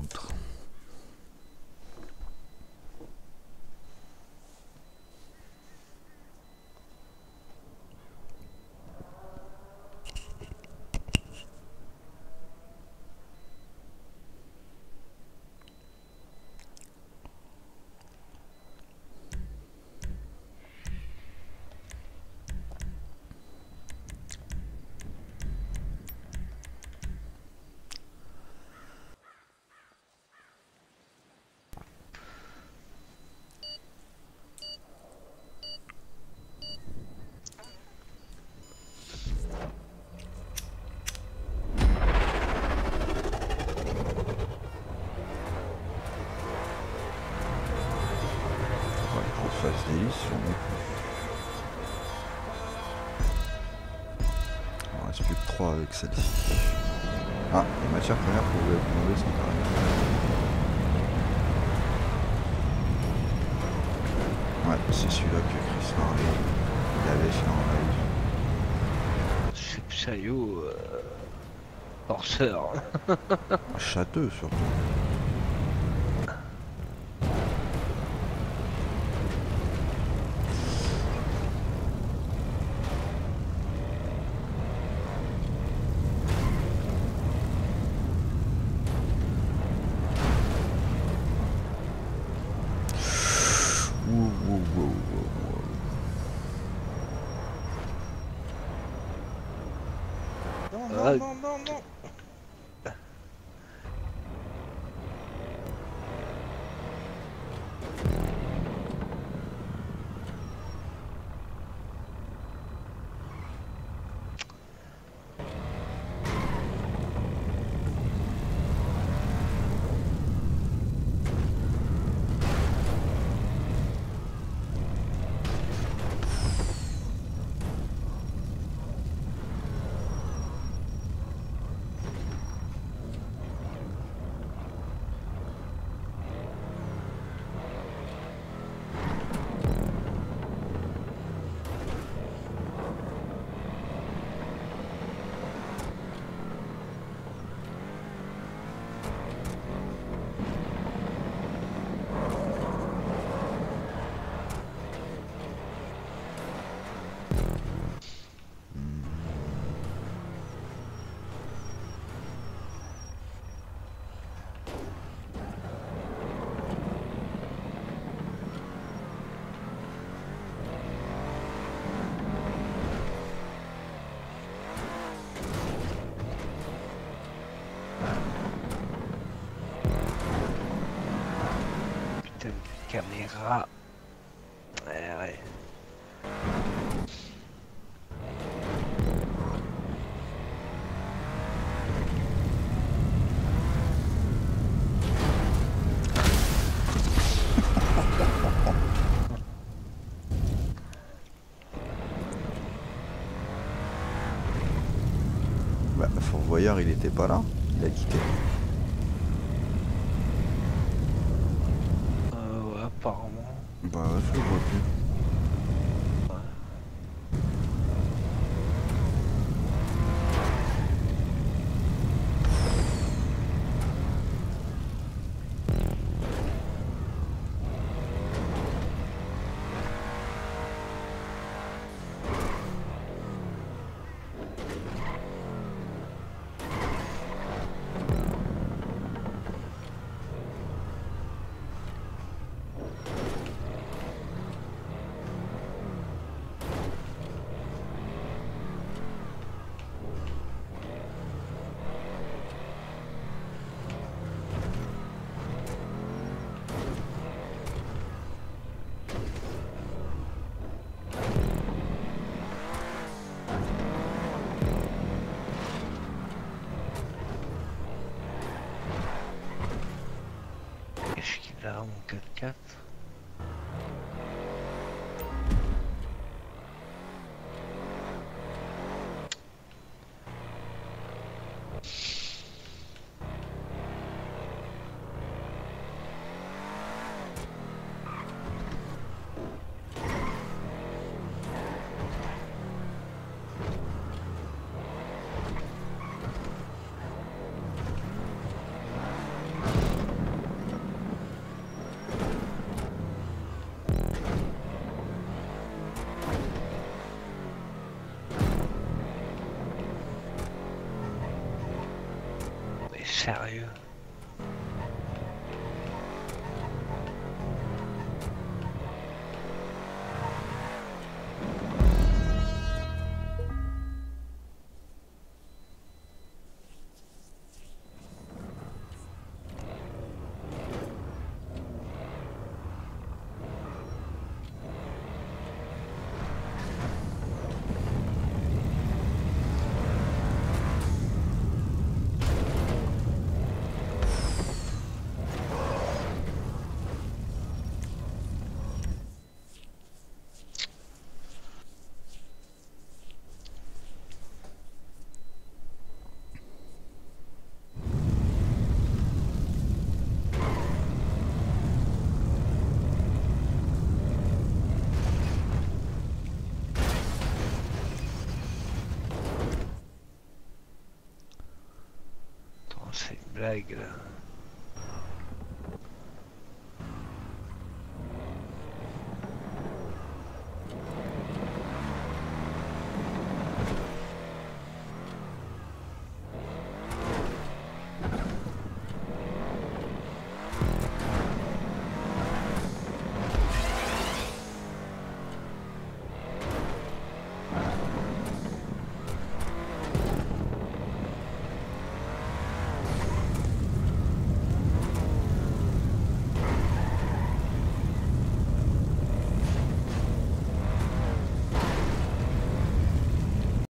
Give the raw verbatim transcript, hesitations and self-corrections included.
autre. Face délice, on est plus. Il ne reste plus que trois avec celle-ci. Ah, les matières premières pour vous demander sont arrivées. Ouais, c'est celui-là que Chris parlait. Il avait fait en live. C'est Psayo, euh... forceur. Châteux surtout. Non, non, non, non. Caméra. Ouais, ouais. Bah, Fort Boyard, il était pas là, il a quitté. Euh, ouais, apparemment. Bah, ouais, je le vois plus. Qu'est-ce qu'il a, mon quatre-quatre? Sérieux. C'est une blague là.